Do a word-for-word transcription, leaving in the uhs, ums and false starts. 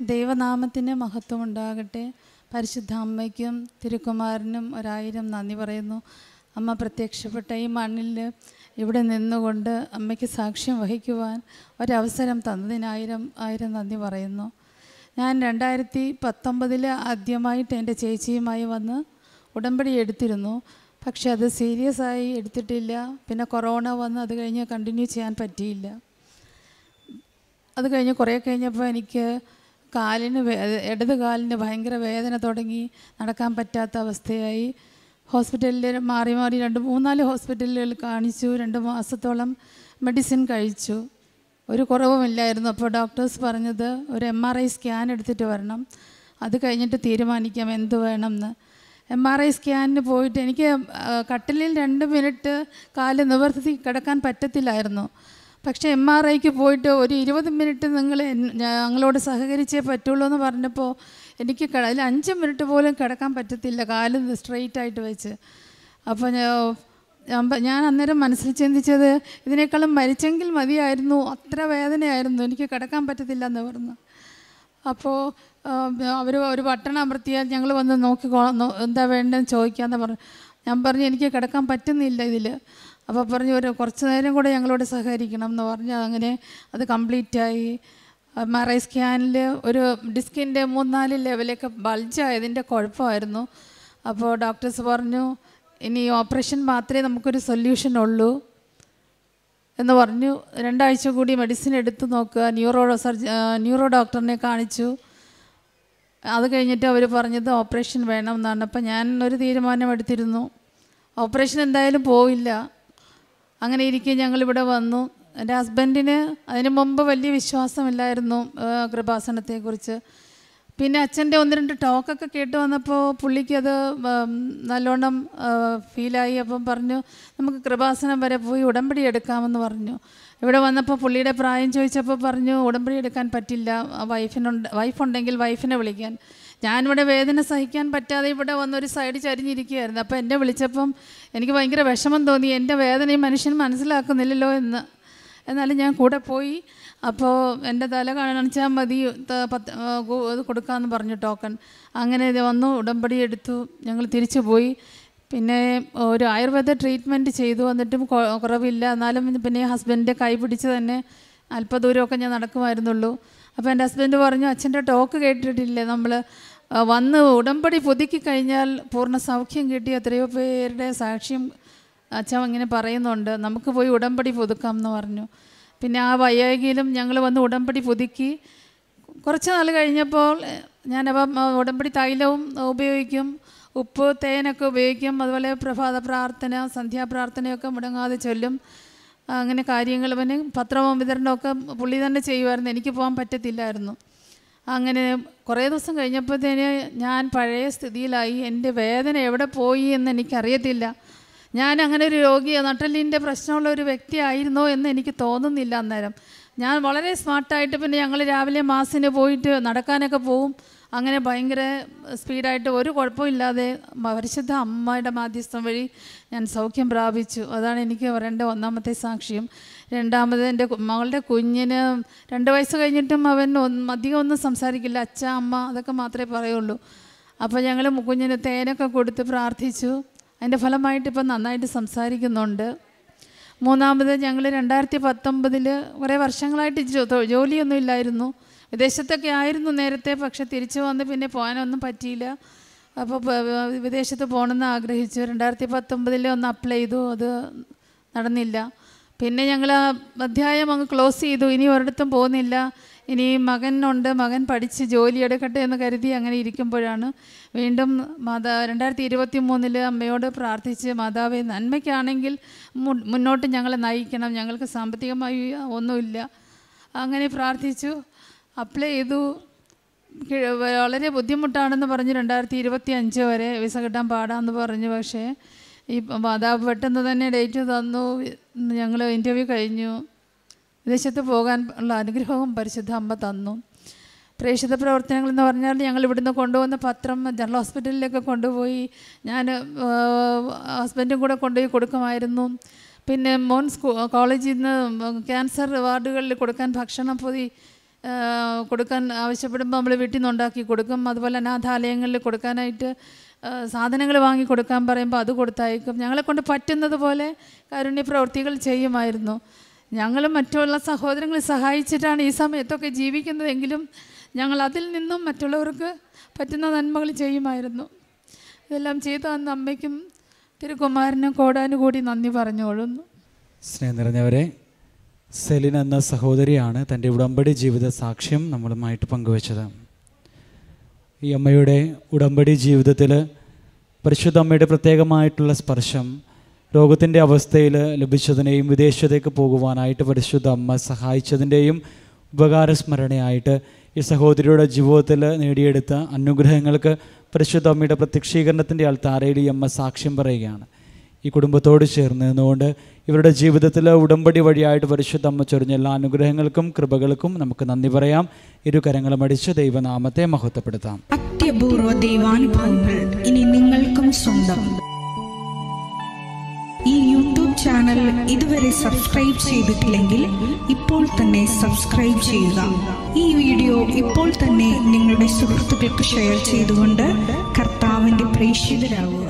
ദൈവനാമത്തിന് മഹത്വം ഉണ്ടാകട്ടെ. പരിശുദ്ധ അമ്മയ്ക്കും തിരുക്കുമാരനും ഒരായിരം നന്ദി പറയുന്നു. അമ്മ പ്രത്യക്ഷപ്പെട്ട ഈ മണ്ണിൽ ഇവിടെ നിന്നുകൊണ്ട് അമ്മയ്ക്ക് സാക്ഷ്യം വഹിക്കുവാൻ ഒരവസരം തന്നതിനായിരം ആയിരം നന്ദി പറയുന്നു. ഞാൻ രണ്ടായിരത്തി പത്തൊമ്പതിൽ ആദ്യമായിട്ട് എൻ്റെ ചേച്ചിയുമായി വന്ന് ഉടമ്പടി എടുത്തിരുന്നു. പക്ഷെ അത് സീരിയസ് ആയി എടുത്തിട്ടില്ല. പിന്നെ കൊറോണ വന്ന് അത് കഴിഞ്ഞ് കണ്ടിന്യൂ ചെയ്യാൻ പറ്റിയില്ല. അത് കഴിഞ്ഞ് കുറേ കഴിഞ്ഞപ്പോൾ എനിക്ക് കാലിന് ഇടത് കാലിന് ഭയങ്കര വേദന തുടങ്ങി, നടക്കാൻ പറ്റാത്ത അവസ്ഥയായി. ഹോസ്പിറ്റലിൽ മാറി മാറി രണ്ട് മൂന്നാല് ഹോസ്പിറ്റലുകളിൽ കാണിച്ചു. രണ്ട് മാസത്തോളം മെഡിസിൻ കഴിച്ചു. ഒരു കുറവുമില്ലായിരുന്നു. അപ്പോൾ ഡോക്ടേഴ്സ് പറഞ്ഞത് ഒരു എം ആർ ഐ സ്കാൻ എടുത്തിട്ട് വരണം, അത് കഴിഞ്ഞിട്ട് തീരുമാനിക്കാം എന്ത് വേണമെന്ന്. എം ആർ ഐ സ്കാനിന് പോയിട്ട് എനിക്ക് കട്ടിലിൽ രണ്ട് മിനിറ്റ് കാല് നിവർത്തി കിടക്കാൻ പറ്റത്തില്ലായിരുന്നു. പക്ഷേ എം ആർ ഐക്ക് പോയിട്ട് ഒരു ഇരുപത് മിനിറ്റ് നിങ്ങൾ ഞങ്ങളോട് സഹകരിച്ചേ പറ്റുള്ളൂ എന്ന് പറഞ്ഞപ്പോൾ എനിക്ക് അതിൽ അഞ്ച് മിനിറ്റ് പോലും കിടക്കാൻ പറ്റത്തില്ല, കാല് സ്ട്രെയിറ്റ് ആയിട്ട് വെച്ച്. അപ്പോൾ ഞാൻ അന്നേരം മനസ്സിൽ ചിന്തിച്ചത് ഇതിനേക്കാളും മരിച്ചെങ്കിൽ മതിയായിരുന്നു, അത്ര വേദനയായിരുന്നു, എനിക്ക് കിടക്കാൻ പറ്റത്തില്ല എന്ന് പറഞ്ഞു. അപ്പോൾ അവർ ഒരു ബട്ടൺ അമർത്തിയാൽ ഞങ്ങൾ വന്ന് നോക്കി എന്താ വേണ്ടതെന്ന് ചോദിക്കാമെന്ന് പറഞ്ഞു. ഞാൻ പറഞ്ഞു എനിക്ക് കിടക്കാൻ പറ്റുന്നില്ല ഇതിൽ. അപ്പോൾ പറഞ്ഞു ഒരു കുറച്ച് നേരം കൂടെ ഞങ്ങളോട് സഹകരിക്കണം എന്ന് പറഞ്ഞ് അങ്ങനെ അത് കംപ്ലീറ്റായി. എം ആർ ഐ സ്കാനിൽ ഒരു ഡിസ്കിൻ്റെ മൂന്നാല് ലെവലൊക്കെ ബൾജായതിൻ്റെ കുഴപ്പമായിരുന്നു. അപ്പോൾ ഡോക്ടേഴ്സ് പറഞ്ഞു ഇനി ഓപ്പറേഷൻ മാത്രമേ നമുക്കൊരു സൊല്യൂഷൻ ഉള്ളൂ എന്ന് പറഞ്ഞു. രണ്ടാഴ്ച കൂടി മെഡിസിൻ എടുത്ത് നോക്കുക, ന്യൂറോ സർജ ന്യൂറോ ഡോക്ടറിനെ കാണിച്ചു. അത് കഴിഞ്ഞിട്ട് അവർ പറഞ്ഞത് ഓപ്പറേഷൻ വേണം എന്നാണ്. അപ്പം ഞാൻ ഒരു തീരുമാനം എടുത്തിരുന്നു, ഓപ്പറേഷൻ എന്തായാലും പോവില്ല. അങ്ങനെ ഇരിക്കെ ഞങ്ങളിവിടെ വന്നു. എൻ്റെ ഹസ്ബൻഡിന് അതിന് മുമ്പ് വലിയ വിശ്വാസമില്ലായിരുന്നു കൃപാസനത്തെക്കുറിച്ച്. പിന്നെ അച്ഛൻ്റെ ഒന്ന് രണ്ട് ടോക്കൊക്കെ കേട്ട് വന്നപ്പോൾ പുള്ളിക്ക് അത് നല്ലോണം ഫീലായി. അപ്പം പറഞ്ഞു നമുക്ക് കൃപാസനം വരെ പോയി ഉടമ്പടി എടുക്കാമെന്ന് പറഞ്ഞു. ഇവിടെ വന്നപ്പോൾ പുള്ളിയുടെ പ്രായം ചോദിച്ചപ്പോൾ പറഞ്ഞു ഉടമ്പടി എടുക്കാൻ പറ്റില്ല, വൈഫിനുണ്ട് വൈഫുണ്ടെങ്കിൽ വൈഫിനെ വിളിക്കാൻ. ഞാനിവിടെ വേദന സഹിക്കാൻ പറ്റാതെ ഇവിടെ വന്നൊരു സൈഡ് ചരിഞ്ഞിരിക്കുകയായിരുന്നു. അപ്പോൾ എന്നെ വിളിച്ചപ്പം എനിക്ക് ഭയങ്കര വിഷമം തോന്നി, എൻ്റെ വേദനയും മനുഷ്യൻ മനസ്സിലാക്കുന്നില്ലല്ലോ എന്ന്. എന്നാലും ഞാൻ കൂടെ പോയി. അപ്പോൾ എൻ്റെ തല കാണിച്ചാൽ മതി, പത്ത് കൊടുക്കാമെന്ന് പറഞ്ഞു ടോക്കൺ. അങ്ങനെ വന്നു, ഉടമ്പടി എടുത്തു, ഞങ്ങൾ തിരിച്ചു പോയി. പിന്നെ ഒരു ആയുർവേദ ട്രീറ്റ്മെൻറ്റ് ചെയ്തു, എന്നിട്ടും കുറവില്ല. എന്നാലും പിന്നെ ഹസ്ബൻഡിൻ്റെ കൈ പിടിച്ച് തന്നെ അല്പദൂരമൊക്കെ ഞാൻ നടക്കുമായിരുന്നുള്ളൂ. അപ്പോൾ എൻ്റെ ഹസ്ബൻഡ് പറഞ്ഞു അച്ഛൻ്റെ ടോക്ക് കേട്ടിട്ടില്ലേ, നമ്മൾ വന്ന് ഉടമ്പടി പുതുക്കി കഴിഞ്ഞാൽ പൂർണ്ണ സൗഖ്യം കിട്ടി എത്രയോ പേരുടെ സാക്ഷ്യം അച്ഛൻ ഇങ്ങനെ പറയുന്നുണ്ട്, നമുക്ക് പോയി ഉടമ്പടി പുതുക്കാം എന്ന് പറഞ്ഞു. പിന്നെ ആ വയ്യാകിലും ഞങ്ങൾ വന്ന് ഉടമ്പടി പുതുക്കി. കുറച്ച് നാൾ കഴിഞ്ഞപ്പോൾ ഞാനപ്പം ഉടമ്പടി തൈലവും ഉപയോഗിക്കും, ഉപ്പ് തേനൊക്കെ ഉപയോഗിക്കും, അതുപോലെ പ്രഭാത പ്രാർത്ഥന സന്ധ്യാപ്രാർത്ഥനയൊക്കെ മുടങ്ങാതെ ചൊല്ലും. അങ്ങനെ കാര്യങ്ങൾ പിന്നെ പത്രവും വിതരണമൊക്കെ പുള്ളി തന്നെ ചെയ്യുമായിരുന്നു, എനിക്ക് പോകാൻ പറ്റത്തില്ലായിരുന്നു. അങ്ങനെ കുറേ ദിവസം കഴിഞ്ഞപ്പോഴത്തേന് ഞാൻ പഴയ സ്ഥിതിയിലായി. എൻ്റെ വേദന എവിടെ പോയി എന്ന് എനിക്കറിയത്തില്ല. ഞാൻ അങ്ങനെ ഒരു രോഗിയോ നട്ടലിൻ്റെ പ്രശ്നമുള്ള ഒരു വ്യക്തിയായിരുന്നോ എന്ന് എനിക്ക് തോന്നുന്നില്ല അന്നേരം. ഞാൻ വളരെ സ്മാർട്ടായിട്ട് പിന്നെ ഞങ്ങൾ രാവിലെ മാസിന് പോയിട്ട് നടക്കാനൊക്കെ പോവും. അങ്ങനെ ഭയങ്കര സ്പീഡായിട്ട് ഒരു കുഴപ്പമില്ലാതെ പരിശുദ്ധ അമ്മയുടെ മാധ്യസ്ഥം വഴി ഞാൻ സൗഖ്യം പ്രാപിച്ചു. അതാണ് എനിക്ക് പറയേണ്ട ഒന്നാമത്തെ സാക്ഷ്യം. രണ്ടാമത് എൻ്റെ മകളുടെ കുഞ്ഞിന് രണ്ട് വയസ്സ് കഴിഞ്ഞിട്ടും അവൻ അധികം ഒന്നും സംസാരിക്കില്ല, അച്ഛ അമ്മ അതൊക്കെ മാത്രമേ പറയുള്ളൂ. അപ്പോൾ ഞങ്ങൾ കുഞ്ഞിന് തേനൊക്കെ കൊടുത്ത് പ്രാർത്ഥിച്ചു. അതിൻ്റെ ഫലമായിട്ട് ഇപ്പം നന്നായിട്ട് സംസാരിക്കുന്നുണ്ട്. മൂന്നാമത് ഞങ്ങൾ രണ്ടായിരത്തി പത്തൊമ്പതിൽ കുറേ വർഷങ്ങളായിട്ട് ജോലിയൊന്നും ഇല്ലായിരുന്നു, വിദേശത്തൊക്കെ ആയിരുന്നു നേരത്തെ. പക്ഷെ തിരിച്ചു വന്ന് പിന്നെ പോകാനൊന്നും പറ്റിയില്ല. അപ്പോൾ വിദേശത്ത് പോകണമെന്ന് ആഗ്രഹിച്ചു. രണ്ടായിരത്തി പത്തൊമ്പതിൽ ഒന്ന് അപ്ലൈ ചെയ്തു, അത് നടന്നില്ല. പിന്നെ ഞങ്ങൾ ആ അധ്യായം അങ്ങ് ക്ലോസ് ചെയ്തു, ഇനി ഒരിടത്തും പോകുന്നില്ല. ഇനി മകനുണ്ട്, മകൻ പഠിച്ച് ജോലി എടുക്കട്ടെ എന്ന് കരുതി അങ്ങനെ ഇരിക്കുമ്പോഴാണ് വീണ്ടും മാതാ രണ്ടായിരത്തി ഇരുപത്തി മൂന്നിൽ അമ്മയോട് പ്രാർത്ഥിച്ച് മാതാവേ നന്മയ്ക്കാണെങ്കിൽ മുന്നോട്ട് ഞങ്ങളെ നയിക്കണം, ഞങ്ങൾക്ക് സാമ്പത്തികമായി ഒന്നുമില്ല. അങ്ങനെ പ്രാർത്ഥിച്ചു, അപ്ലൈ ചെയ്തു. വളരെ ബുദ്ധിമുട്ടാണെന്ന് പറഞ്ഞു രണ്ടായിരത്തി ഇരുപത്തി അഞ്ച് വരെ വിസ കിട്ടാൻ പാടാമെന്ന് പറഞ്ഞു. പക്ഷേ ഈ മാതാവ് പെട്ടെന്ന് തന്നെ ഡേറ്റ് തന്നു. ഞങ്ങൾ ഇൻ്റർവ്യൂ കഴിഞ്ഞു, വിദേശത്ത് പോകാൻ ഉള്ള അനുഗ്രഹവും പരിശുദ്ധ അമ്മ തന്നു. പ്രേക്ഷിത പ്രവർത്തനങ്ങൾ എന്ന് പറഞ്ഞാൽ ഞങ്ങൾ ഇവിടുന്ന് കൊണ്ടുവന്ന പത്രം ജനറൽ ഹോസ്പിറ്റലിലൊക്കെ കൊണ്ടുപോയി ഞാൻ ഹസ്ബൻഡും കൂടെ കൊണ്ടുപോയി കൊടുക്കുമായിരുന്നു. പിന്നെ മോൻ സ്കൂ കോളേജിൽ നിന്ന് ക്യാൻസർ വാർഡുകളിൽ കൊടുക്കാൻ ഭക്ഷണം പൊതി കൊടുക്കാൻ ആവശ്യപ്പെടുമ്പോൾ നമ്മൾ വീട്ടിൽ നിന്ന് ഉണ്ടാക്കി കൊടുക്കും. അതുപോലെ അനാഥാലയങ്ങളിൽ കൊടുക്കാനായിട്ട് സാധനങ്ങൾ വാങ്ങി കൊടുക്കാൻ പറയുമ്പോൾ അത് കൊടുത്തയക്കും. ഞങ്ങളെ കൊണ്ട് പറ്റുന്നത് പോലെ കാരുണ്യ പ്രവൃത്തികൾ ചെയ്യുമായിരുന്നു. ഞങ്ങൾ മറ്റുള്ള സഹോദരങ്ങളെ സഹായിച്ചിട്ടാണ് ഈ സമയത്തൊക്കെ ജീവിക്കുന്നതെങ്കിലും ഞങ്ങൾ അതിൽ നിന്നും മറ്റുള്ളവർക്ക് പറ്റുന്ന നന്മകൾ ചെയ്യുമായിരുന്നു. ഇതെല്ലാം ചെയ്തു തന്ന അമ്മയ്ക്കും തിരുക്കുമാരനും കോടാനുകൂടി നന്ദി പറഞ്ഞുകൊള്ളുന്നു. സ്നേഹം നിറഞ്ഞവരെ, സെലിൻ എന്ന സഹോദരിയാണ് തൻ്റെ ഉടമ്പടി ജീവിത സാക്ഷ്യം നമ്മളുമായിട്ട് പങ്കുവച്ചത്. ഈ അമ്മയുടെ ഉടമ്പടി ജീവിതത്തിൽ പരിശുദ്ധ അമ്മയുടെ പ്രത്യേകമായിട്ടുള്ള സ്പർശം രോഗത്തിൻ്റെ അവസ്ഥയിൽ ലഭിച്ചതിനെയും വിദേശത്തേക്ക് പോകുവാനായിട്ട് പരിശുദ്ധ അമ്മ സഹായിച്ചതിൻ്റെയും ഉപകാരസ്മരണയായിട്ട് ഈ സഹോദരിയുടെ ജീവിതത്തിൽ നേടിയെടുത്ത അനുഗ്രഹങ്ങൾക്ക് പരിശുദ്ധ അമ്മയുടെ പ്രത്യക്ഷീകരണത്തിൻ്റെ അൾത്താരയിൽ ഈ അമ്മ സാക്ഷ്യം പറയുകയാണ്. ഈ കുടുംബത്തോട് ചേർന്ന് നിന്നുകൊണ്ട് ഇവരുടെ ജീവിതത്തിൽ ഉടമ്പടി വഴിയായിട്ട് പരിശുദ്ധ അമ്മ ചൊരിഞ്ഞ എല്ലാ അനുഗ്രഹങ്ങൾക്കും കൃപകൾക്കും നമുക്ക് നന്ദി പറയാം. ഇരു കരങ്ങളും അടിച്ച് ദൈവനാമത്തെ മഹത്വപ്പെടുത്താം. അത്യപൂർവ ദൈവാനുഭവങ്ങൾ ഇനി നിങ്ങൾക്കും സ്വന്തം. ഈ യൂട്യൂബ് ചാനൽ ഇതുവരെ സബ്സ്ക്രൈബ് ചെയ്തിട്ടില്ലെങ്കിൽ ഇപ്പോൾ തന്നെ സബ്സ്ക്രൈബ് ചെയ്യുക. ഈ വീഡിയോ ഇപ്പോൾ തന്നെ നിങ്ങളുടെ സുഹൃത്തുക്കൾക്ക് ഷെയർ ചെയ്തുകൊണ്ട് കർത്താവിൻ്റെ പ്രേക്ഷിതരാകുക.